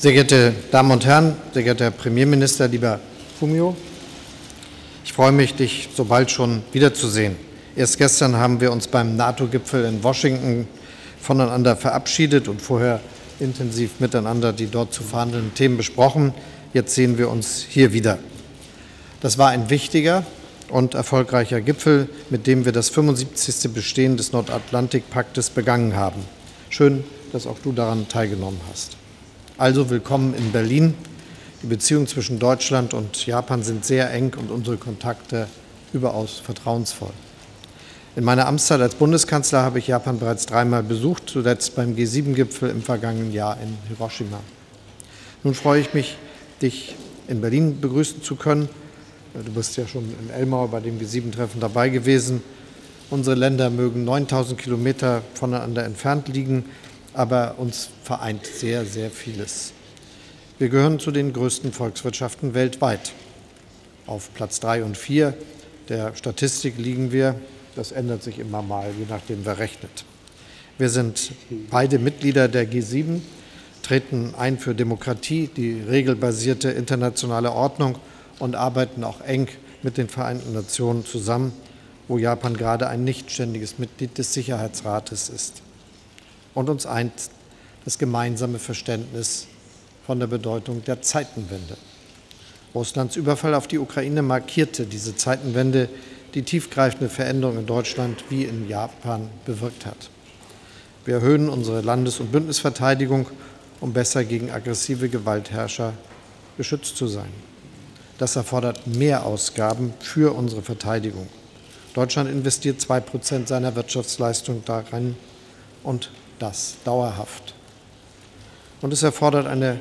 Sehr geehrte Damen und Herren, sehr geehrter Herr Premierminister, lieber Fumio, ich freue mich, dich so bald schon wiederzusehen. Erst gestern haben wir uns beim NATO-Gipfel in Washington voneinander verabschiedet und vorher intensiv miteinander die dort zu verhandelnden Themen besprochen. Jetzt sehen wir uns hier wieder. Das war ein wichtiger und erfolgreicher Gipfel, mit dem wir das 75. Bestehen des Nordatlantikpaktes begangen haben. Schön, dass auch du daran teilgenommen hast. Also willkommen in Berlin. Die Beziehungen zwischen Deutschland und Japan sind sehr eng und unsere Kontakte überaus vertrauensvoll. In meiner Amtszeit als Bundeskanzler habe ich Japan bereits dreimal besucht, zuletzt beim G7-Gipfel im vergangenen Jahr in Hiroshima. Nun freue ich mich, dich in Berlin begrüßen zu können. Du bist ja schon in Elmau bei dem G7-Treffen dabei gewesen. Unsere Länder mögen 9.000 Kilometer voneinander entfernt liegen, aber uns vereint sehr, sehr vieles. Wir gehören zu den größten Volkswirtschaften weltweit. Auf Platz 3 und 4 der Statistik liegen wir. Das ändert sich immer mal, je nachdem wer rechnet. Wir sind beide Mitglieder der G7, treten ein für Demokratie, die regelbasierte internationale Ordnung und arbeiten auch eng mit den Vereinten Nationen zusammen, wo Japan gerade ein nichtständiges Mitglied des Sicherheitsrates ist. Und uns eint das gemeinsame Verständnis von der Bedeutung der Zeitenwende. Russlands Überfall auf die Ukraine markierte diese Zeitenwende, die tiefgreifende Veränderungen in Deutschland wie in Japan bewirkt hat. Wir erhöhen unsere Landes- und Bündnisverteidigung, um besser gegen aggressive Gewaltherrscher geschützt zu sein. Das erfordert mehr Ausgaben für unsere Verteidigung. Deutschland investiert 2% seiner Wirtschaftsleistung darin und das dauerhaft. Und es erfordert eine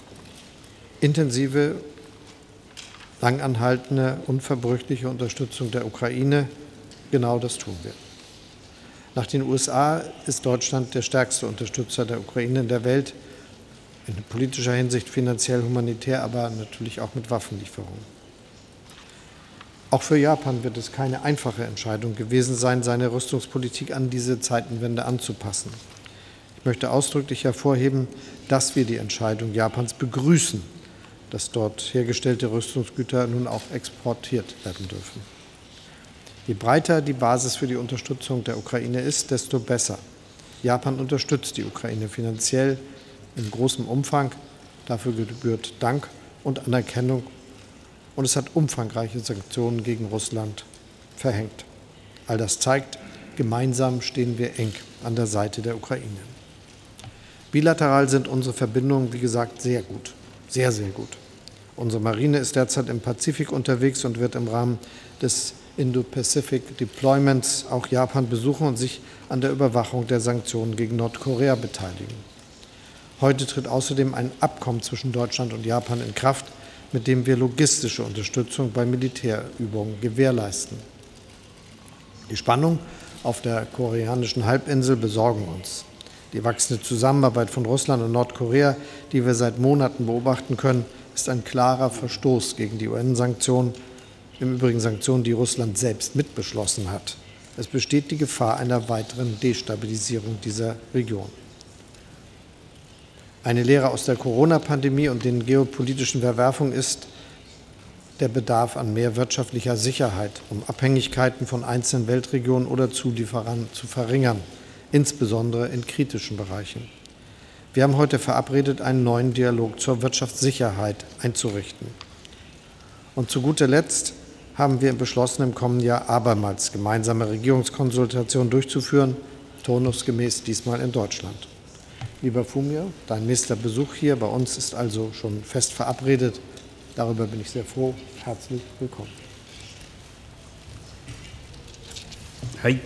intensive, langanhaltende, unverbrüchliche Unterstützung der Ukraine. Genau das tun wir. Nach den USA ist Deutschland der stärkste Unterstützer der Ukraine in der Welt, in politischer Hinsicht, finanziell, humanitär, aber natürlich auch mit Waffenlieferungen. Auch für Japan wird es keine einfache Entscheidung gewesen sein, seine Rüstungspolitik an diese Zeitenwende anzupassen. Ich möchte ausdrücklich hervorheben, dass wir die Entscheidung Japans begrüßen, dass dort hergestellte Rüstungsgüter nun auch exportiert werden dürfen. Je breiter die Basis für die Unterstützung der Ukraine ist, desto besser. Japan unterstützt die Ukraine finanziell in großem Umfang. Dafür gebührt Dank und Anerkennung. Und es hat umfangreiche Sanktionen gegen Russland verhängt. All das zeigt, gemeinsam stehen wir eng an der Seite der Ukraine. Bilateral sind unsere Verbindungen, wie gesagt, sehr gut, sehr, sehr gut. Unsere Marine ist derzeit im Pazifik unterwegs und wird im Rahmen des Indo-Pacific Deployments auch Japan besuchen und sich an der Überwachung der Sanktionen gegen Nordkorea beteiligen. Heute tritt außerdem ein Abkommen zwischen Deutschland und Japan in Kraft, mit dem wir logistische Unterstützung bei Militärübungen gewährleisten. Die Spannungen auf der koreanischen Halbinsel besorgen uns. Die wachsende Zusammenarbeit von Russland und Nordkorea, die wir seit Monaten beobachten können, ist ein klarer Verstoß gegen die UN-Sanktionen, im Übrigen Sanktionen, die Russland selbst mitbeschlossen hat. Es besteht die Gefahr einer weiteren Destabilisierung dieser Region. Eine Lehre aus der Corona-Pandemie und den geopolitischen Verwerfungen ist der Bedarf an mehr wirtschaftlicher Sicherheit, um Abhängigkeiten von einzelnen Weltregionen oder Zulieferern zu verringern, insbesondere in kritischen Bereichen. Wir haben heute verabredet, einen neuen Dialog zur Wirtschaftssicherheit einzurichten. Und zu guter Letzt haben wir beschlossen, im kommenden Jahr abermals gemeinsame Regierungskonsultationen durchzuführen, turnusgemäß diesmal in Deutschland. Lieber Fumio, dein nächster Besuch hier bei uns ist also schon fest verabredet. Darüber bin ich sehr froh. Herzlich willkommen. Hey.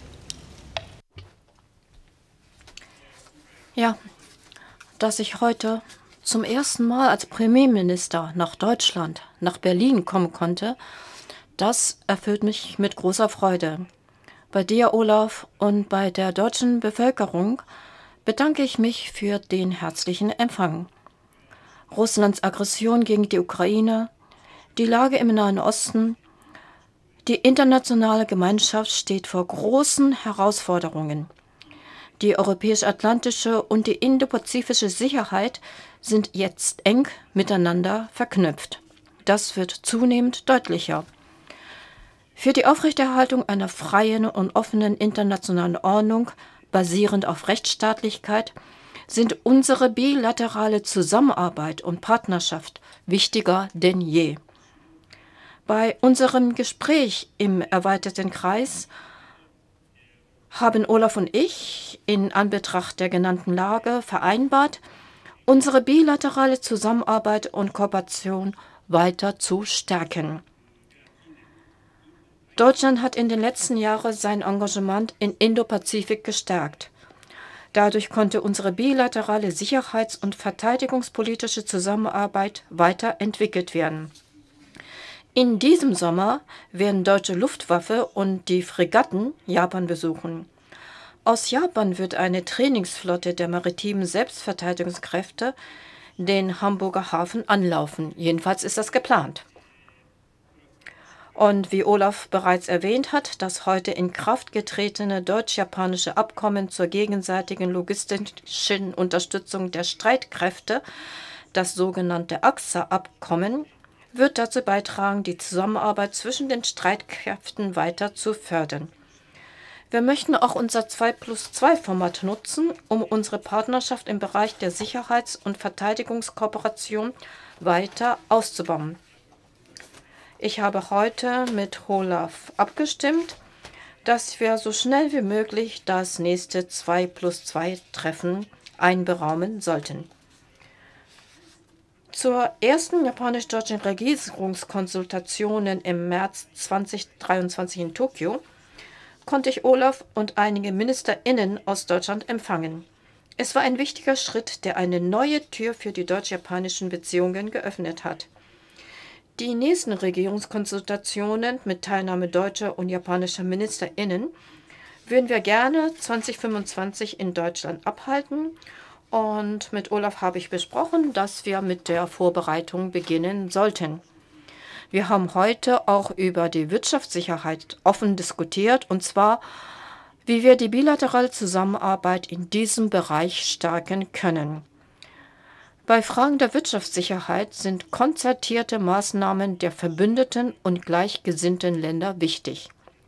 Ja, dass ich heute zum ersten Mal als Premierminister nach Deutschland, nach Berlin kommen konnte, das erfüllt mich mit großer Freude. Bei dir, Olaf, und bei der deutschen Bevölkerung bedanke ich mich für den herzlichen Empfang. Russlands Aggression gegen die Ukraine, die Lage im Nahen Osten, die internationale Gemeinschaft steht vor großen Herausforderungen. Die europäisch-atlantische und die indopazifische Sicherheit sind jetzt eng miteinander verknüpft. Das wird zunehmend deutlicher. Für die Aufrechterhaltung einer freien und offenen internationalen Ordnung, basierend auf Rechtsstaatlichkeit, sind unsere bilaterale Zusammenarbeit und Partnerschaft wichtiger denn je. Bei unserem Gespräch im erweiterten Kreis haben Olaf und ich in Anbetracht der genannten Lage vereinbart, unsere bilaterale Zusammenarbeit und Kooperation weiter zu stärken. Deutschland hat in den letzten Jahren sein Engagement in Indopazifik gestärkt. Dadurch konnte unsere bilaterale sicherheits- und verteidigungspolitische Zusammenarbeit weiterentwickelt werden. In diesem Sommer werden deutsche Luftwaffe und die Fregatten Japan besuchen. Aus Japan wird eine Trainingsflotte der maritimen Selbstverteidigungskräfte den Hamburger Hafen anlaufen. Jedenfalls ist das geplant. Und wie Olaf bereits erwähnt hat, das heute in Kraft getretene deutsch-japanische Abkommen zur gegenseitigen logistischen Unterstützung der Streitkräfte, das sogenannte AXA-Abkommen, wird dazu beitragen, die Zusammenarbeit zwischen den Streitkräften weiter zu fördern. Wir möchten auch unser 2+2-Format nutzen, um unsere Partnerschaft im Bereich der Sicherheits- und Verteidigungskooperation weiter auszubauen. Ich habe heute mit Olaf abgestimmt, dass wir so schnell wie möglich das nächste 2+2-Treffen einberaumen sollten. Zur ersten japanisch-deutschen Regierungskonsultationen im März 2023 in Tokio konnte ich Olaf und einige MinisterInnen aus Deutschland empfangen. Es war ein wichtiger Schritt, der eine neue Tür für die deutsch-japanischen Beziehungen geöffnet hat. Die nächsten Regierungskonsultationen mit Teilnahme deutscher und japanischer MinisterInnen würden wir gerne 2025 in Deutschland abhalten. Und mit Olaf habe ich besprochen, dass wir mit der Vorbereitung beginnen sollten. Wir haben heute auch über die Wirtschaftssicherheit offen diskutiert, und zwar, wie wir die bilaterale Zusammenarbeit in diesem Bereich stärken können. Bei Fragen der Wirtschaftssicherheit sind konzertierte Maßnahmen der verbündeten und gleichgesinnten Länder wichtig.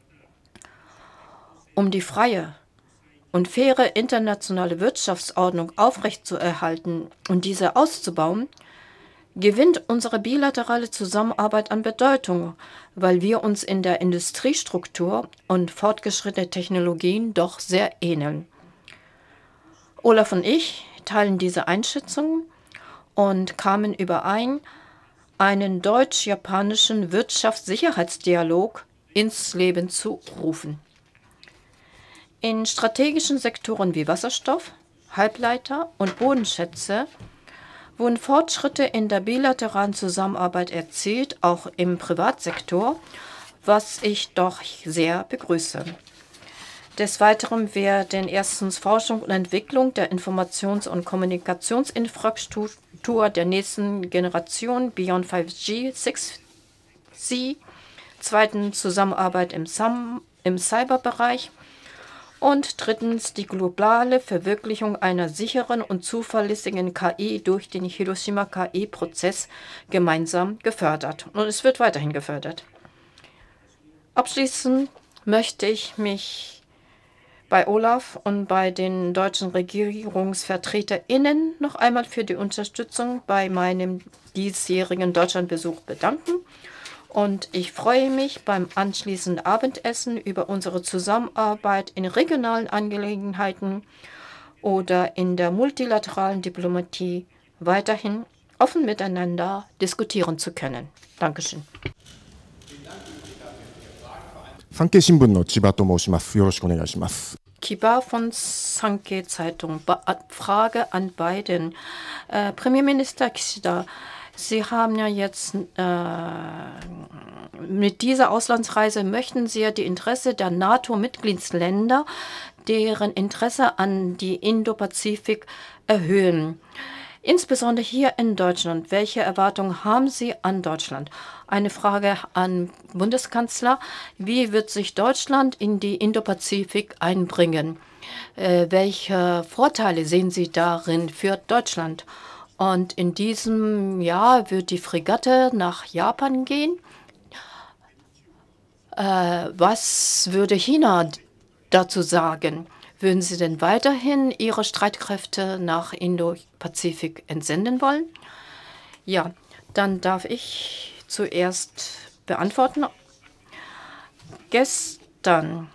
Um die freie und faire internationale Wirtschaftsordnung aufrechtzuerhalten und diese auszubauen, gewinnt unsere bilaterale Zusammenarbeit an Bedeutung, weil wir uns in der Industriestruktur und fortgeschrittene Technologien doch sehr ähneln. Olaf und ich teilen diese Einschätzung und kamen überein, einen deutsch-japanischen Wirtschaftssicherheitsdialog ins Leben zu rufen. In strategischen Sektoren wie Wasserstoff, Halbleiter und Bodenschätze wurden Fortschritte in der bilateralen Zusammenarbeit erzielt, auch im Privatsektor, was ich doch sehr begrüße. Des Weiteren werden erstens Forschung und Entwicklung der Informations- und Kommunikationsinfrastruktur der nächsten Generation Beyond 5G, 6C, zweitens Zusammenarbeit im Cyberbereich und drittens die globale Verwirklichung einer sicheren und zuverlässigen KI durch den Hiroshima KI-Prozess gemeinsam gefördert. Und es wird weiterhin gefördert. Abschließend möchte ich mich bei Olaf und bei den deutschen RegierungsvertreterInnen noch einmal für die Unterstützung bei meinem diesjährigen Deutschlandbesuch bedanken. Und ich freue mich beim anschließenden Abendessen über unsere Zusammenarbeit in regionalen Angelegenheiten oder in der multilateralen Diplomatie weiterhin offen miteinander diskutieren zu können. Dankeschön. 産経新聞の千葉と申します。よろしくお願いします。 Kiba von Sankei Zeitung. Frage an beiden. Premierminister Kishida, Sie haben ja jetzt mit dieser Auslandsreise möchten Sie ja die Interesse der NATO-Mitgliedsländer, deren Interesse an die Indopazifik erhöhen. Insbesondere hier in Deutschland. Welche Erwartungen haben Sie an Deutschland? Eine Frage an Bundeskanzler. Wie wird sich Deutschland in die Indopazifik einbringen? Welche Vorteile sehen Sie darin für Deutschland? Und in diesem Jahr wird die Fregatte nach Japan gehen. Was würde China dazu sagen? Würden Sie denn weiterhin Ihre Streitkräfte nach Indo-Pazifik entsenden wollen? Ja, dann darf ich zuerst beantworten. Gestern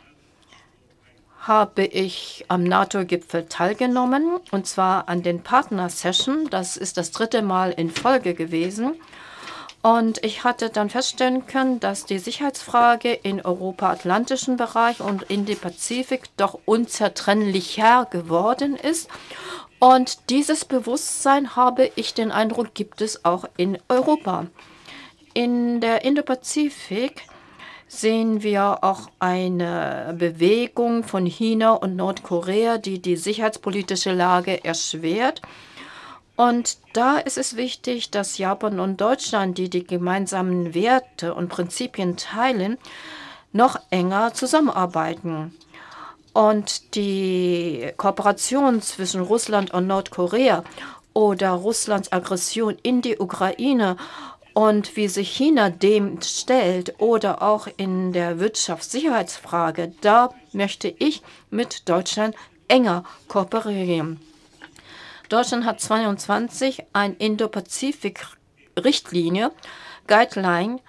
habe ich am NATO-Gipfel teilgenommen, und zwar an den Partner-Session. Das ist das 3. Mal in Folge gewesen. Und ich hatte dann feststellen können, dass die Sicherheitsfrage im europa-atlantischen Bereich und in dem Pazifik doch unzertrennlicher geworden ist. Und dieses Bewusstsein, habe ich den Eindruck, gibt es auch in Europa. In der Indopazifik sehen wir auch eine Bewegung von China und Nordkorea, die die sicherheitspolitische Lage erschwert. Und da ist es wichtig, dass Japan und Deutschland, die die gemeinsamen Werte und Prinzipien teilen, noch enger zusammenarbeiten. Und die Kooperation zwischen Russland und Nordkorea oder Russlands Aggression in die Ukraine und wie sich China dem stellt oder auch in der Wirtschaftssicherheitsfrage, da möchte ich mit Deutschland enger kooperieren. Deutschland hat 22 eine Indo-Pazifik-Richtlinie, Guideline,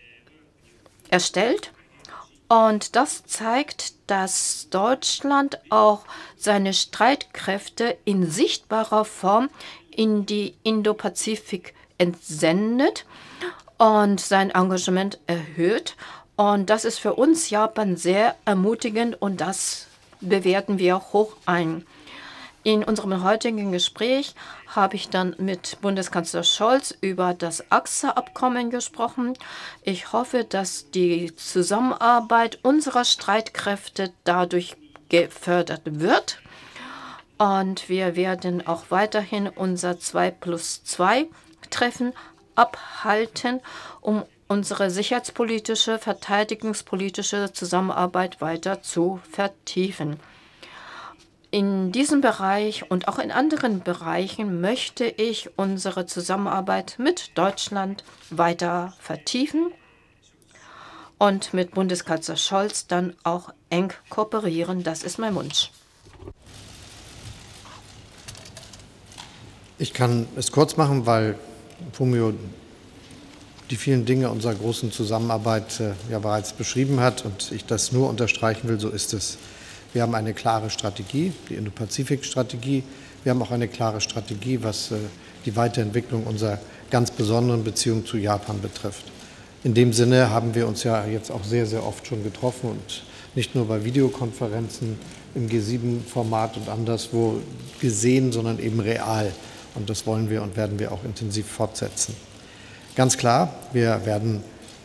erstellt. Und das zeigt, dass Deutschland auch seine Streitkräfte in sichtbarer Form in die Indo-Pazifik entsendet und sein Engagement erhöht. Und das ist für uns Japan sehr ermutigend und das bewerten wir hoch ein. In unserem heutigen Gespräch habe ich dann mit Bundeskanzler Scholz über das AXA-Abkommen gesprochen. Ich hoffe, dass die Zusammenarbeit unserer Streitkräfte dadurch gefördert wird. Und wir werden auch weiterhin unser 2+2-Treffen abhalten, um unsere sicherheitspolitische, verteidigungspolitische Zusammenarbeit weiter zu vertiefen. In diesem Bereich und auch in anderen Bereichen möchte ich unsere Zusammenarbeit mit Deutschland weiter vertiefen und mit Bundeskanzler Scholz dann auch eng kooperieren. Das ist mein Wunsch. Ich kann es kurz machen, weil Fumio die vielen Dinge unserer großen Zusammenarbeit ja bereits beschrieben hat und ich das nur unterstreichen will, so ist es. Wir haben eine klare Strategie, die Indo-Pazifik-Strategie. Wir haben auch eine klare Strategie, was die Weiterentwicklung unserer ganz besonderen Beziehung zu Japan betrifft. In dem Sinne haben wir uns ja jetzt auch sehr, sehr oft schon getroffen und nicht nur bei Videokonferenzen im G7-Format und anderswo gesehen, sondern eben real. Und das wollen wir und werden wir auch intensiv fortsetzen. Ganz klar, wir werden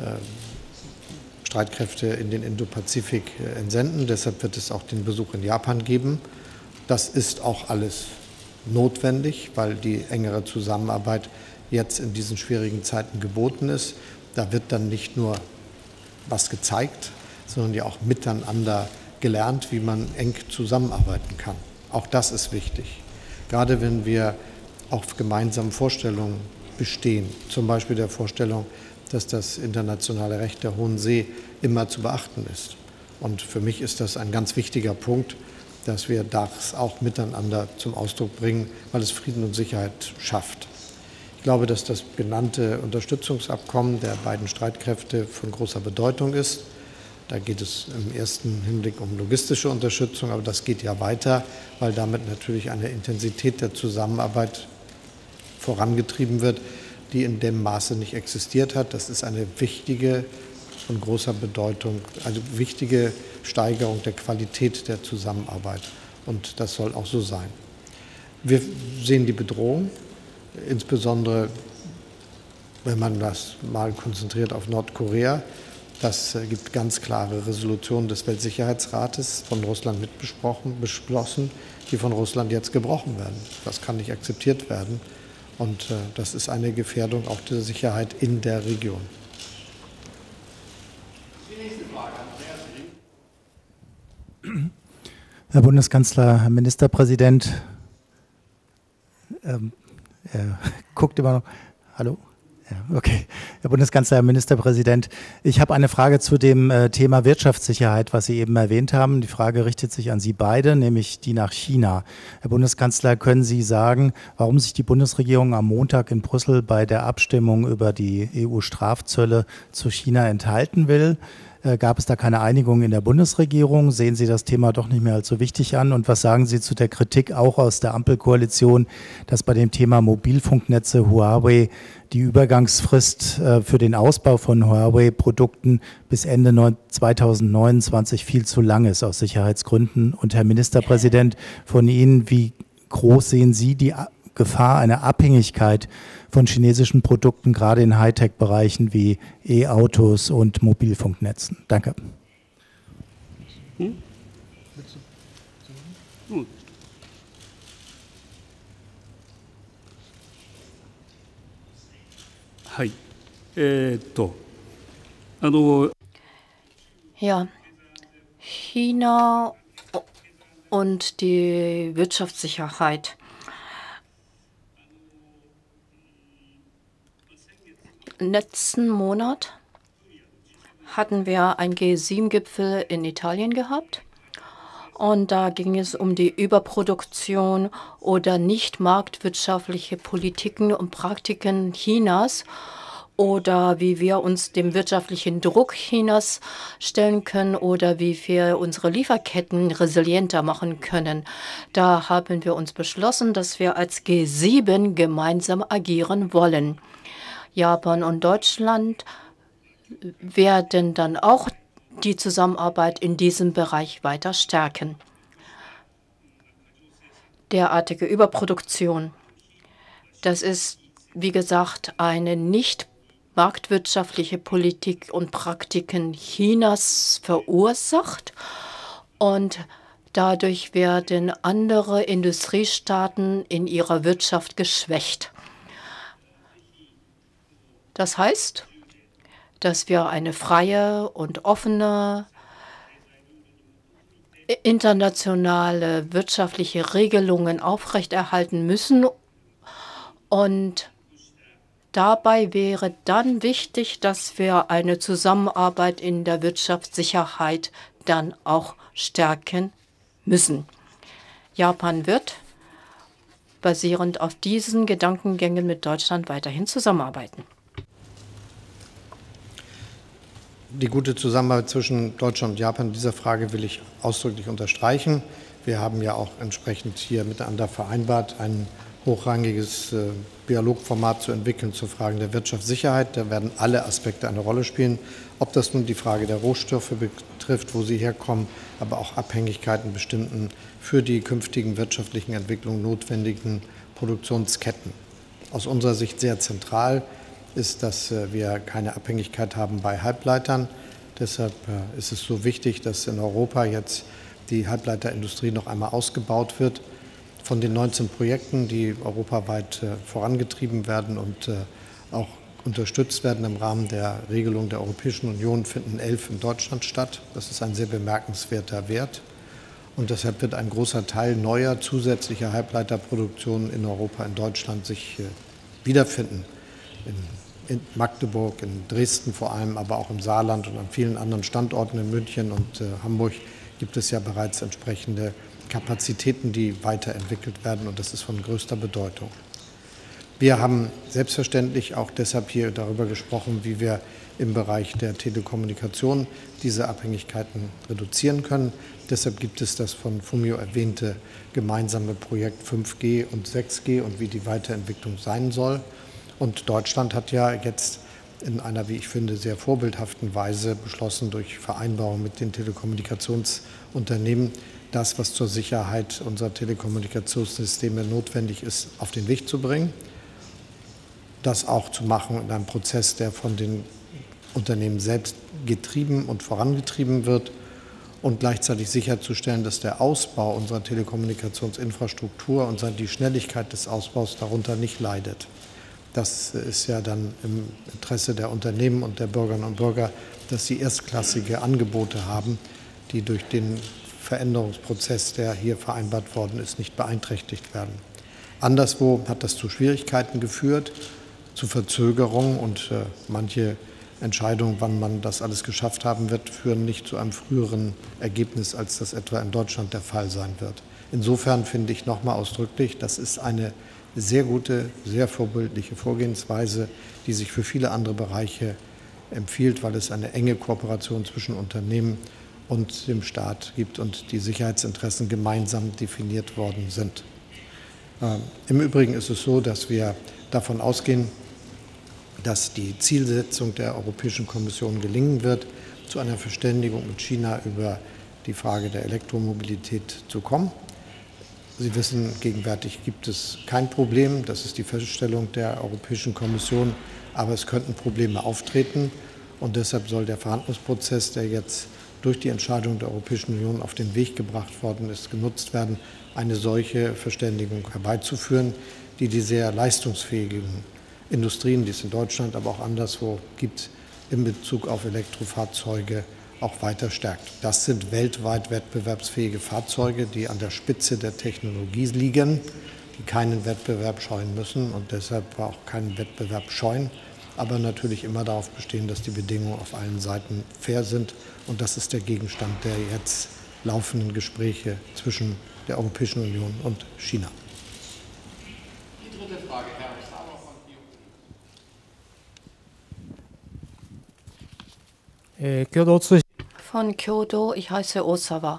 Streitkräfte in den Indo-Pazifik entsenden. Deshalb wird es auch den Besuch in Japan geben. Das ist auch alles notwendig, weil die engere Zusammenarbeit jetzt in diesen schwierigen Zeiten geboten ist. Da wird dann nicht nur was gezeigt, sondern ja auch miteinander gelernt, wie man eng zusammenarbeiten kann. Auch das ist wichtig. Gerade wenn wir auf gemeinsamen Vorstellungen bestehen, zum Beispiel der Vorstellung, dass das internationale Recht der Hohen See immer zu beachten ist. Und für mich ist das ein ganz wichtiger Punkt, dass wir das auch miteinander zum Ausdruck bringen, weil es Frieden und Sicherheit schafft. Ich glaube, dass das genannte Unterstützungsabkommen der beiden Streitkräfte von großer Bedeutung ist. Da geht es im ersten Hinblick um logistische Unterstützung, aber das geht ja weiter, weil damit natürlich eine Intensität der Zusammenarbeit vorangetrieben wird, die in dem Maße nicht existiert hat. Das ist eine wichtige, von großer Bedeutung, also wichtige Steigerung der Qualität der Zusammenarbeit. Und das soll auch so sein. Wir sehen die Bedrohung, insbesondere wenn man das mal konzentriert auf Nordkorea. Das gibt ganz klare Resolutionen des Weltsicherheitsrates von Russland beschlossen, die von Russland jetzt gebrochen werden. Das kann nicht akzeptiert werden. Und das ist eine Gefährdung auch der Sicherheit in der Region. Die nächste Frage, Andreas. Herr Bundeskanzler, Herr Ministerpräsident, er guckt immer noch. Hallo? Ja, okay. Herr Bundeskanzler, Herr Ministerpräsident, ich habe eine Frage zu dem Thema Wirtschaftssicherheit, was Sie eben erwähnt haben. Die Frage richtet sich an Sie beide, nämlich die nach China. Herr Bundeskanzler, können Sie sagen, warum sich die Bundesregierung am Montag in Brüssel bei der Abstimmung über die EU-Strafzölle zu China enthalten will? Gab es da keine Einigung in der Bundesregierung? Sehen Sie das Thema doch nicht mehr als so wichtig an? Und was sagen Sie zu der Kritik auch aus der Ampelkoalition, dass bei dem Thema Mobilfunknetze Huawei die Übergangsfrist für den Ausbau von Huawei-Produkten bis Ende 2029 viel zu lang ist aus Sicherheitsgründen? Und Herr Ministerpräsident, von Ihnen, wie groß sehen Sie die Gefahr einer Abhängigkeit von chinesischen Produkten, gerade in Hightech-Bereichen wie E-Autos und Mobilfunknetzen? Danke. Ja, China und die Wirtschaftssicherheit. Letzten Monat hatten wir einen G7-Gipfel in Italien gehabt. Und da ging es um die Überproduktion oder nicht marktwirtschaftliche Politiken und Praktiken Chinas oder wie wir uns dem wirtschaftlichen Druck Chinas stellen können oder wie wir unsere Lieferketten resilienter machen können. Da haben wir uns beschlossen, dass wir als G7 gemeinsam agieren wollen. Japan und Deutschland werden dann auch die Zusammenarbeit in diesem Bereich weiter stärken. Derartige Überproduktion, das ist, wie gesagt, eine nicht marktwirtschaftliche Politik und Praktiken Chinas verursacht und dadurch werden andere Industriestaaten in ihrer Wirtschaft geschwächt. Das heißt, dass wir eine freie und offene internationale wirtschaftliche Regelungen aufrechterhalten müssen. Und dabei wäre dann wichtig, dass wir eine Zusammenarbeit in der Wirtschaftssicherheit dann auch stärken müssen. Japan wird basierend auf diesen Gedankengängen mit Deutschland weiterhin zusammenarbeiten. Die gute Zusammenarbeit zwischen Deutschland und Japan in dieser Frage will ich ausdrücklich unterstreichen. Wir haben ja auch entsprechend hier miteinander vereinbart, ein hochrangiges Dialogformat zu entwickeln zu Fragen der Wirtschaftssicherheit. Da werden alle Aspekte eine Rolle spielen, ob das nun die Frage der Rohstoffe betrifft, wo sie herkommen, aber auch Abhängigkeiten bestimmten für die künftigen wirtschaftlichen Entwicklungen notwendigen Produktionsketten. Aus unserer Sicht sehr zentral ist, dass wir keine Abhängigkeit haben bei Halbleitern. Deshalb ist es so wichtig, dass in Europa jetzt die Halbleiterindustrie noch einmal ausgebaut wird. Von den 19 Projekten, die europaweit vorangetrieben werden und auch unterstützt werden im Rahmen der Regelung der Europäischen Union, finden 11 in Deutschland statt. Das ist ein sehr bemerkenswerter Wert. Und deshalb wird ein großer Teil neuer zusätzlicher Halbleiterproduktionen in Europa, in Deutschland sich wiederfinden. In Magdeburg, in Dresden vor allem, aber auch im Saarland und an vielen anderen Standorten in München und Hamburg gibt es ja bereits entsprechende Kapazitäten, die weiterentwickelt werden, und das ist von größter Bedeutung. Wir haben selbstverständlich auch deshalb hier darüber gesprochen, wie wir im Bereich der Telekommunikation diese Abhängigkeiten reduzieren können. Deshalb gibt es das von Fumio erwähnte gemeinsame Projekt 5G und 6G und wie die Weiterentwicklung sein soll. Und Deutschland hat ja jetzt in einer, wie ich finde, sehr vorbildhaften Weise beschlossen, durch Vereinbarung mit den Telekommunikationsunternehmen, das, was zur Sicherheit unserer Telekommunikationssysteme notwendig ist, auf den Weg zu bringen. Das auch zu machen in einem Prozess, der von den Unternehmen selbst getrieben und vorangetrieben wird. und gleichzeitig sicherzustellen, dass der Ausbau unserer Telekommunikationsinfrastruktur und die Schnelligkeit des Ausbaus darunter nicht leidet. Das ist ja dann im Interesse der Unternehmen und der Bürgerinnen und Bürger, dass sie erstklassige Angebote haben, die durch den Veränderungsprozess, der hier vereinbart worden ist, nicht beeinträchtigt werden. Anderswo hat das zu Schwierigkeiten geführt, zu Verzögerungen und manche Entscheidungen, wann man das alles geschafft haben wird, führen nicht zu einem früheren Ergebnis, als das etwa in Deutschland der Fall sein wird. Insofern finde ich nochmal ausdrücklich, das ist eine sehr gute, sehr vorbildliche Vorgehensweise, die sich für viele andere Bereiche empfiehlt, weil es eine enge Kooperation zwischen Unternehmen und dem Staat gibt und die Sicherheitsinteressen gemeinsam definiert worden sind. Im Übrigen ist es so, dass wir davon ausgehen, dass die Zielsetzung der Europäischen Kommission gelingen wird, zu einer Verständigung mit China über die Frage der Elektromobilität zu kommen. Sie wissen, gegenwärtig gibt es kein Problem, das ist die Feststellung der Europäischen Kommission, aber es könnten Probleme auftreten und deshalb soll der Verhandlungsprozess, der jetzt durch die Entscheidung der Europäischen Union auf den Weg gebracht worden ist, genutzt werden, eine solche Verständigung herbeizuführen, die die sehr leistungsfähigen Industrien, die es in Deutschland, aber auch anderswo gibt, in Bezug auf Elektrofahrzeuge auch weiter stärkt. Das sind weltweit wettbewerbsfähige Fahrzeuge, die an der Spitze der Technologie liegen, die keinen Wettbewerb scheuen müssen und deshalb auch keinen Wettbewerb scheuen, aber natürlich immer darauf bestehen, dass die Bedingungen auf allen Seiten fair sind. Und das ist der Gegenstand der jetzt laufenden Gespräche zwischen der Europäischen Union und China. Die dritte Frage, Herr Osawa von Kyoto. Von Kyoto, ich heiße Osawa.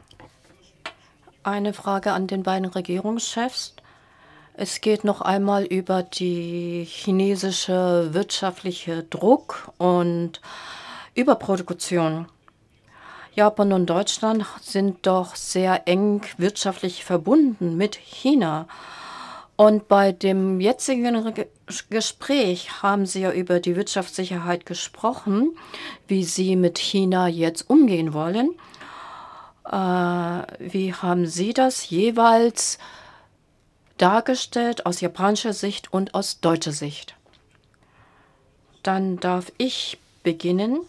Eine Frage an den beiden Regierungschefs. Es geht noch einmal über die chinesische wirtschaftliche Druck und Überproduktion. Japan und Deutschland sind doch sehr eng wirtschaftlich verbunden mit China. Und bei dem jetzigen Gespräch haben Sie ja über die Wirtschaftssicherheit gesprochen, wie Sie mit China jetzt umgehen wollen. Wie haben Sie das jeweils dargestellt aus japanischer Sicht und aus deutscher Sicht? Dann darf ich beginnen.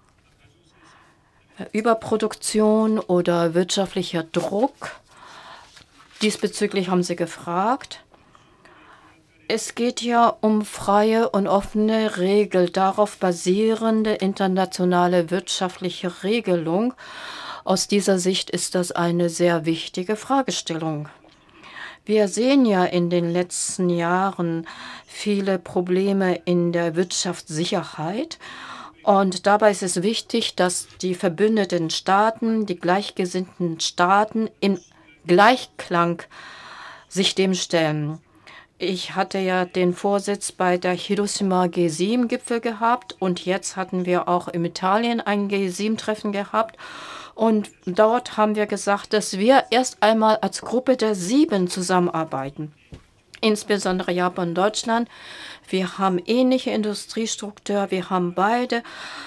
Überproduktion oder wirtschaftlicher Druck. Diesbezüglich haben Sie gefragt. Es geht ja um freie und offene Regeln, darauf basierende internationale wirtschaftliche Regelung. Aus dieser Sicht ist das eine sehr wichtige Fragestellung. Wir sehen ja in den letzten Jahren viele Probleme in der Wirtschaftssicherheit. Und dabei ist es wichtig, dass die verbündeten Staaten, die gleichgesinnten Staaten im Gleichklang sich dem stellen. Ich hatte ja den Vorsitz bei der Hiroshima G7-Gipfel gehabt und jetzt hatten wir auch in Italien ein G7-Treffen gehabt. Und dort haben wir gesagt, dass wir erst einmal als Gruppe der 7 zusammenarbeiten. Insbesondere Japan und Deutschland. Wir haben ähnliche Industriestruktur, wir haben beide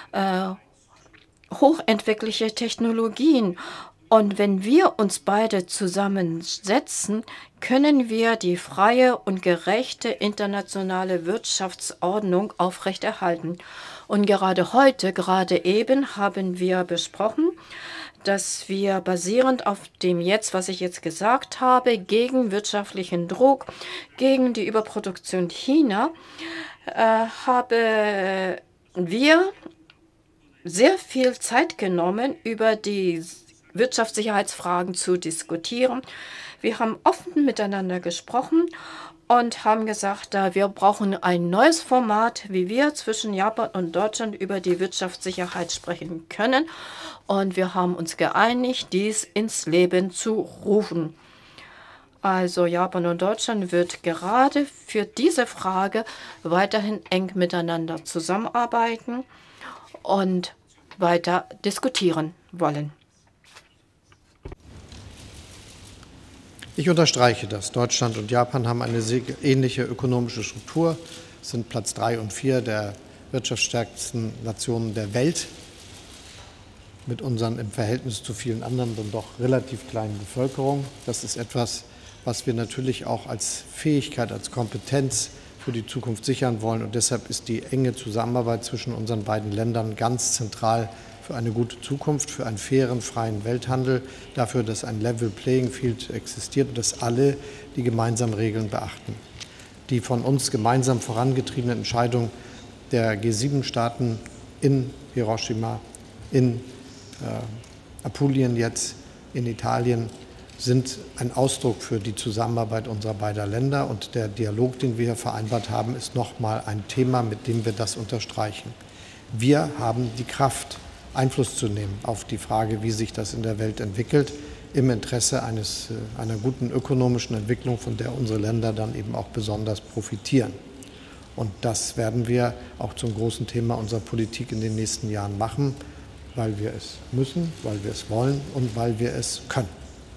hochentwickelte Technologien. Und wenn wir uns beide zusammensetzen, können wir die freie und gerechte internationale Wirtschaftsordnung aufrechterhalten. Und gerade heute, gerade eben, haben wir besprochen, dass wir basierend auf dem jetzt, was ich jetzt gesagt habe, gegen wirtschaftlichen Druck, gegen die Überproduktion China, haben wir sehr viel Zeit genommen, über die Wirtschaftssicherheitsfragen zu diskutieren. Wir haben offen miteinander gesprochen und haben gesagt, wir brauchen ein neues Format, wie wir zwischen Japan und Deutschland über die Wirtschaftssicherheit sprechen können. Und wir haben uns geeinigt, dies ins Leben zu rufen. Also Japan und Deutschland wird gerade für diese Frage weiterhin eng miteinander zusammenarbeiten und weiter diskutieren wollen. Ich unterstreiche das. Deutschland und Japan haben eine sehr ähnliche ökonomische Struktur, sind Platz 3 und 4 der wirtschaftsstärksten Nationen der Welt. mit unseren im Verhältnis zu vielen anderen dann doch relativ kleinen Bevölkerung. Das ist etwas, was wir natürlich auch als Fähigkeit, als Kompetenz für die Zukunft sichern wollen. Und deshalb ist die enge Zusammenarbeit zwischen unseren beiden Ländern ganz zentral für eine gute Zukunft, für einen fairen, freien Welthandel, dafür, dass ein Level Playing Field existiert und dass alle die gemeinsamen Regeln beachten. Die von uns gemeinsam vorangetriebene Entscheidung der G7-Staaten in Hiroshima, in Apulien jetzt, in Italien, sind ein Ausdruck für die Zusammenarbeit unserer beiden Länder. Und der Dialog, den wir hier vereinbart haben, ist nochmal ein Thema, mit dem wir das unterstreichen. Wir haben die Kraft, Einfluss zu nehmen auf die Frage, wie sich das in der Welt entwickelt, im Interesse einer guten ökonomischen Entwicklung, von der unsere Länder dann eben auch besonders profitieren. Und das werden wir auch zum großen Thema unserer Politik in den nächsten Jahren machen, weil wir es müssen, weil wir es wollen und weil wir es können.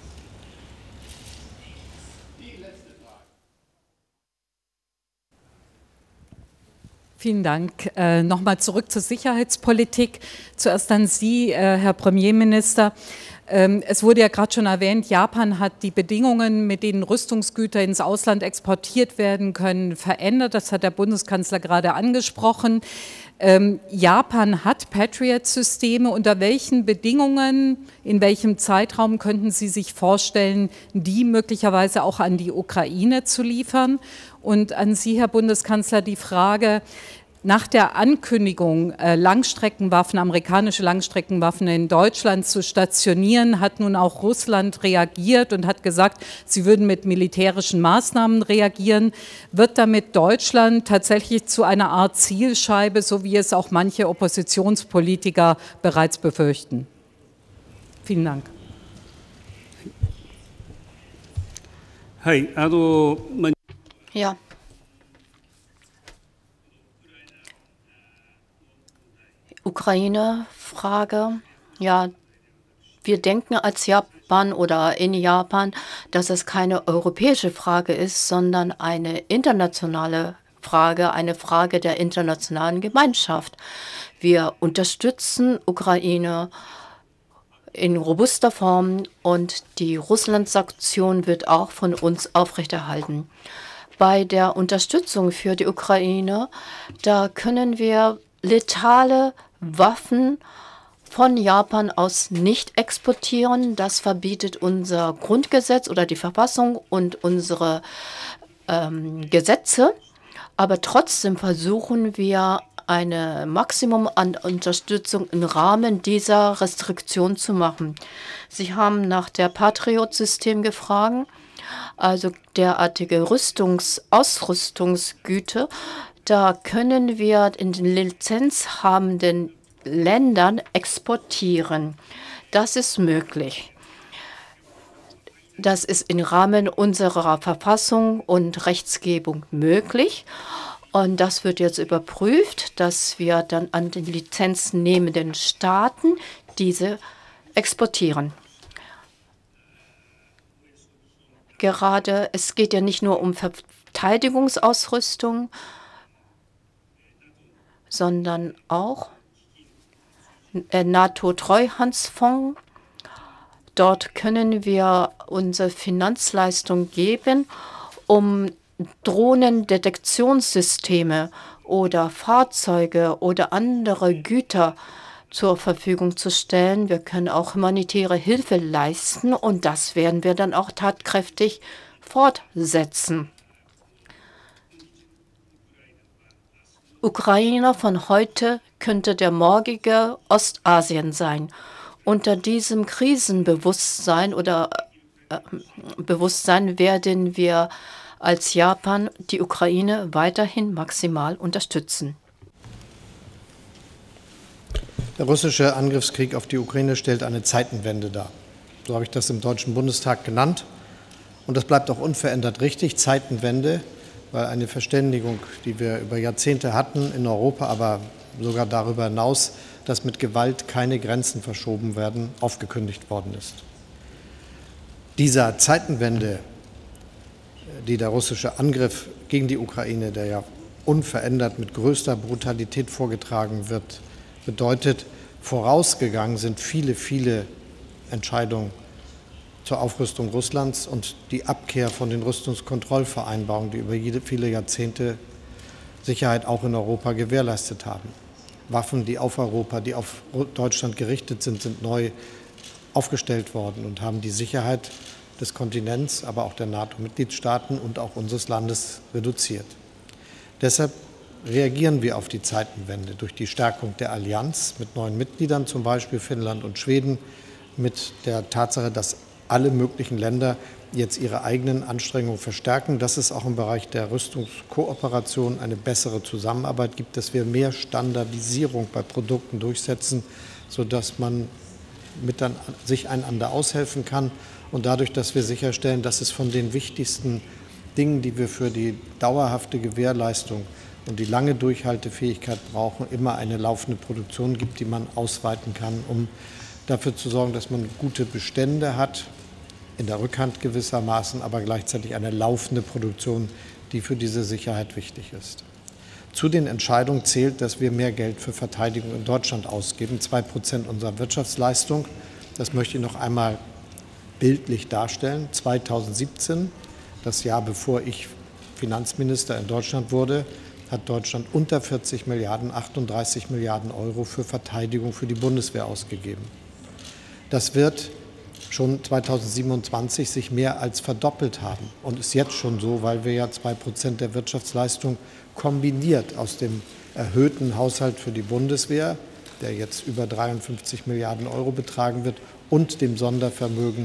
Vielen Dank. Nochmal zurück zur Sicherheitspolitik. Zuerst an Sie, Herr Premierminister. Es wurde ja gerade schon erwähnt, Japan hat die Bedingungen, mit denen Rüstungsgüter ins Ausland exportiert werden können, verändert. Das hat der Bundeskanzler gerade angesprochen. Japan hat Patriot-Systeme. Unter welchen Bedingungen, in welchem Zeitraum könnten Sie sich vorstellen, die möglicherweise auch an die Ukraine zu liefern? Und an Sie, Herr Bundeskanzler, die Frage: Nach der Ankündigung, Langstreckenwaffen, amerikanische Langstreckenwaffen in Deutschland zu stationieren, hat nun auch Russland reagiert und hat gesagt, sie würden mit militärischen Maßnahmen reagieren. Wird damit Deutschland tatsächlich zu einer Art Zielscheibe, so wie es auch manche Oppositionspolitiker bereits befürchten? Vielen Dank. Ja. Ukraine-Frage. Ja, wir denken als Japan oder in Japan, dass es keine europäische Frage ist, sondern eine internationale Frage, eine Frage der internationalen Gemeinschaft. Wir unterstützen Ukraine in robuster Form und die Russland-Sanktion wird auch von uns aufrechterhalten. Bei der Unterstützung für die Ukraine, da können wir letale Waffen von Japan aus nicht exportieren. Das verbietet unser Grundgesetz oder die Verfassung und unsere Gesetze. Aber trotzdem versuchen wir, ein Maximum an Unterstützung im Rahmen dieser Restriktion zu machen. Sie haben nach der Patriot-System gefragt, also derartige Ausrüstungsgüter. Da können wir in den lizenzhabenden Ländern exportieren. Das ist möglich. Das ist im Rahmen unserer Verfassung und Rechtsgebung möglich. Und das wird jetzt überprüft, dass wir dann an den lizenznehmenden Staaten diese exportieren. Gerade, es geht ja nicht nur um Verteidigungsausrüstung, sondern auch NATO-Treuhandsfonds. Dort können wir unsere Finanzleistung geben, um Drohnendetektionssysteme oder Fahrzeuge oder andere Güter zur Verfügung zu stellen. Wir können auch humanitäre Hilfe leisten und das werden wir dann auch tatkräftig fortsetzen. Ukraine von heute könnte der morgige Ostasien sein. Unter diesem Krisenbewusstsein oder Bewusstsein werden wir als Japan die Ukraine weiterhin maximal unterstützen. Der russische Angriffskrieg auf die Ukraine stellt eine Zeitenwende dar. So habe ich das im Deutschen Bundestag genannt. Und das bleibt auch unverändert richtig, Zeitenwende, weil eine Verständigung, die wir über Jahrzehnte hatten in Europa, aber sogar darüber hinaus, dass mit Gewalt keine Grenzen verschoben werden, aufgekündigt worden ist. Dieser Zeitenwende, die der russische Angriff gegen die Ukraine, der ja unverändert mit größter Brutalität vorgetragen wird, bedeutet, Vorausgegangen sind viele, viele Entscheidungen zur Aufrüstung Russlands und die Abkehr von den Rüstungskontrollvereinbarungen, die über viele Jahrzehnte Sicherheit auch in Europa gewährleistet haben. Waffen, die auf Europa, die auf Deutschland gerichtet sind, sind neu aufgestellt worden und haben die Sicherheit des Kontinents, aber auch der NATO-Mitgliedstaaten und auch unseres Landes reduziert. Deshalb reagieren wir auf die Zeitenwende durch die Stärkung der Allianz mit neuen Mitgliedern, zum Beispiel Finnland und Schweden, mit der Tatsache, dass alle möglichen Länder jetzt ihre eigenen Anstrengungen verstärken, dass es auch im Bereich der Rüstungskooperation eine bessere Zusammenarbeit gibt, dass wir mehr Standardisierung bei Produkten durchsetzen, sodass man sich einander aushelfen kann und dadurch, dass wir sicherstellen, dass es von den wichtigsten Dingen, die wir für die dauerhafte Gewährleistung und die lange Durchhaltefähigkeit brauchen, immer eine laufende Produktion gibt, die man ausweiten kann, um dafür zu sorgen, dass man gute Bestände hat, in der Rückhand gewissermaßen, aber gleichzeitig eine laufende Produktion, die für diese Sicherheit wichtig ist. Zu den Entscheidungen zählt, dass wir mehr Geld für Verteidigung in Deutschland ausgeben, 2% unserer Wirtschaftsleistung. Das möchte ich noch einmal bildlich darstellen. 2017, das Jahr bevor ich Finanzminister in Deutschland wurde, hat Deutschland unter 40 Milliarden, 38 Milliarden Euro für Verteidigung für die Bundeswehr ausgegeben. Das wird schon 2027 sich mehr als verdoppelt haben und ist jetzt schon so, weil wir ja 2% der Wirtschaftsleistung kombiniert aus dem erhöhten Haushalt für die Bundeswehr, der jetzt über 53 Milliarden Euro betragen wird, und dem Sondervermögen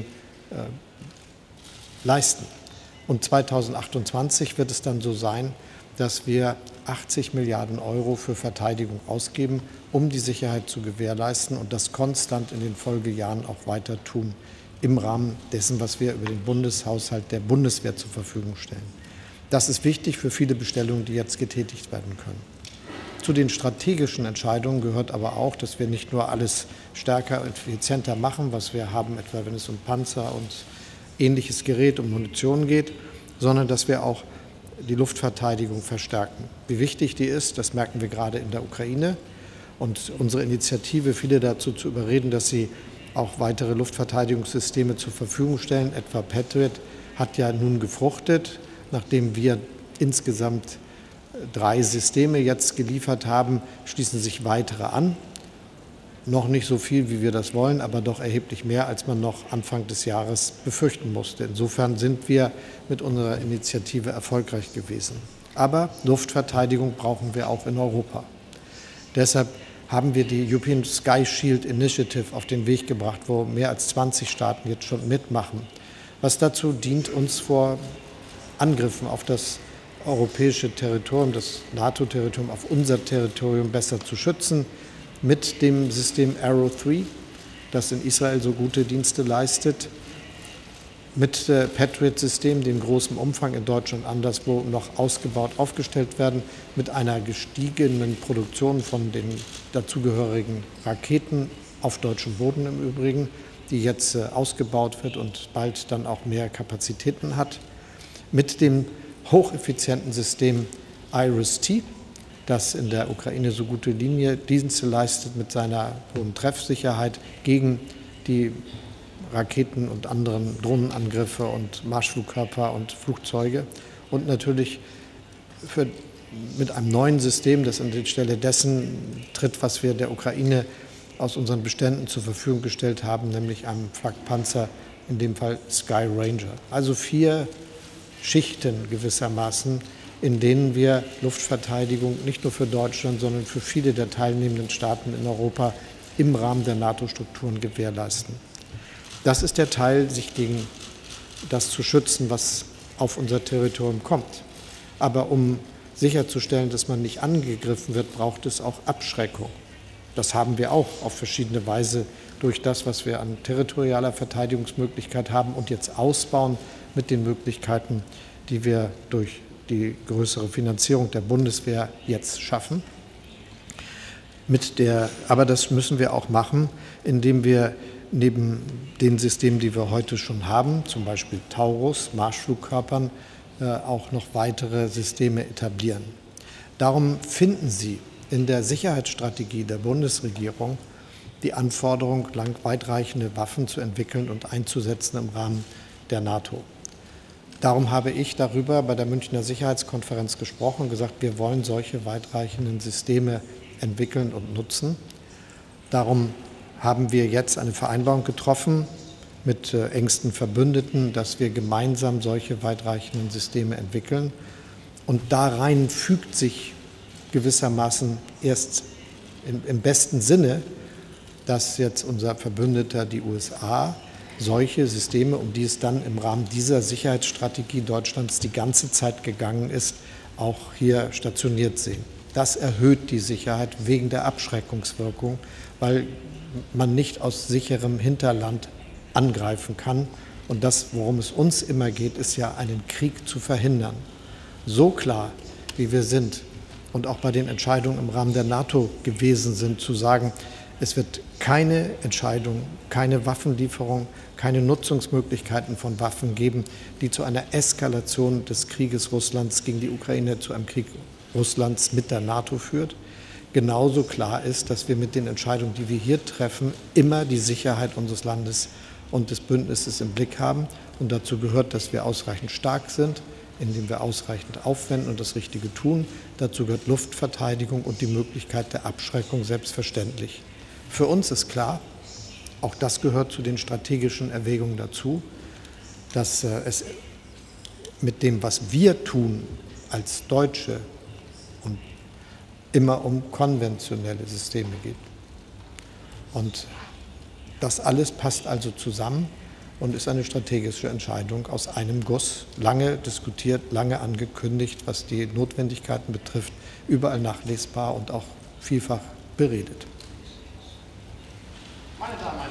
leisten. Und 2028 wird es dann so sein, dass wir 80 Milliarden Euro für Verteidigung ausgeben, um die Sicherheit zu gewährleisten und das konstant in den Folgejahren auch weiter tun, im Rahmen dessen, was wir über den Bundeshaushalt der Bundeswehr zur Verfügung stellen. Das ist wichtig für viele Bestellungen, die jetzt getätigt werden können. Zu den strategischen Entscheidungen gehört aber auch, dass wir nicht nur alles stärker und effizienter machen, was wir haben, etwa wenn es um Panzer und ähnliches Gerät, um Munition geht, sondern dass wir auch die Luftverteidigung verstärken. Wie wichtig die ist, das merken wir gerade in der Ukraine. Und unsere Initiative, viele dazu zu überreden, dass sie auch weitere Luftverteidigungssysteme zur Verfügung stellen, etwa Patriot, hat ja nun gefruchtet. Nachdem wir insgesamt 3 Systeme jetzt geliefert haben, schließen sich weitere an. Noch nicht so viel, wie wir das wollen, aber doch erheblich mehr, als man noch Anfang des Jahres befürchten musste. Insofern sind wir mit unserer Initiative erfolgreich gewesen. Aber Luftverteidigung brauchen wir auch in Europa. Deshalb haben wir die European Sky Shield Initiative auf den Weg gebracht, wo mehr als 20 Staaten jetzt schon mitmachen, was dazu dient, uns vor Angriffen auf das europäische Territorium, das NATO-Territorium, auf unser Territorium besser zu schützen, mit dem System Arrow 3, das in Israel so gute Dienste leistet, mit Patriot-System, die in großem Umfang in Deutschland anderswo noch ausgebaut aufgestellt werden, mit einer gestiegenen Produktion von den dazugehörigen Raketen auf deutschem Boden im Übrigen, die jetzt ausgebaut wird und bald dann auch mehr Kapazitäten hat, mit dem hocheffizienten System IRIS-T, das in der Ukraine so gute Dienste leistet mit seiner hohen Treffsicherheit gegen die Raketen und anderen Drohnenangriffe und Marschflugkörper und Flugzeuge und natürlich mit einem neuen System, das an die Stelle dessen tritt, was wir der Ukraine aus unseren Beständen zur Verfügung gestellt haben, nämlich einem Flakpanzer, in dem Fall Sky Ranger. Also 4 Schichten gewissermaßen, in denen wir Luftverteidigung nicht nur für Deutschland, sondern für viele der teilnehmenden Staaten in Europa im Rahmen der NATO-Strukturen gewährleisten. Das ist der Teil, sich gegen das zu schützen, was auf unser Territorium kommt. Aber um sicherzustellen, dass man nicht angegriffen wird, braucht es auch Abschreckung. Das haben wir auch auf verschiedene Weise durch das, was wir an territorialer Verteidigungsmöglichkeit haben und jetzt ausbauen mit den Möglichkeiten, die wir durch die größere Finanzierung der Bundeswehr jetzt schaffen. Aber das müssen wir auch machen, indem wir neben den Systemen, die wir heute schon haben, zum Beispiel Taurus, Marschflugkörpern, auch noch weitere Systeme etablieren. Darum finden Sie in der Sicherheitsstrategie der Bundesregierung die Anforderung, weitreichende Waffen zu entwickeln und einzusetzen im Rahmen der NATO. Darum habe ich darüber bei der Münchner Sicherheitskonferenz gesprochen und gesagt, wir wollen solche weitreichenden Systeme entwickeln und nutzen. Darum haben wir jetzt eine Vereinbarung getroffen mit engsten Verbündeten, dass wir gemeinsam solche weitreichenden Systeme entwickeln. Und da rein fügt sich gewissermaßen erst im besten Sinne, dass jetzt unser Verbündeter, die USA, solche Systeme, um die es dann im Rahmen dieser Sicherheitsstrategie Deutschlands die ganze Zeit gegangen ist, auch hier stationiert sehen. Das erhöht die Sicherheit wegen der Abschreckungswirkung, weil man nicht aus sicherem Hinterland angreifen kann. Und das, worum es uns immer geht, ist ja, einen Krieg zu verhindern. So klar, wie wir sind und auch bei den Entscheidungen im Rahmen der NATO gewesen sind, zu sagen, es wird keine Entscheidung, keine Waffenlieferung, keine Nutzungsmöglichkeiten von Waffen geben, die zu einer Eskalation des Krieges Russlands gegen die Ukraine, zu einem Krieg Russlands mit der NATO führt. Genauso klar ist, dass wir mit den Entscheidungen, die wir hier treffen, immer die Sicherheit unseres Landes und des Bündnisses im Blick haben. Und dazu gehört, dass wir ausreichend stark sind, indem wir ausreichend aufwenden und das Richtige tun. Dazu gehört Luftverteidigung und die Möglichkeit der Abschreckung selbstverständlich. Für uns ist klar, auch das gehört zu den strategischen Erwägungen dazu, dass es mit dem, was wir tun als Deutsche, und immer um konventionelle Systeme geht. Und das alles passt also zusammen und ist eine strategische Entscheidung aus einem Guss, lange diskutiert, lange angekündigt, was die Notwendigkeiten betrifft, überall nachlesbar und auch vielfach beredet. Meine Damen und Herren,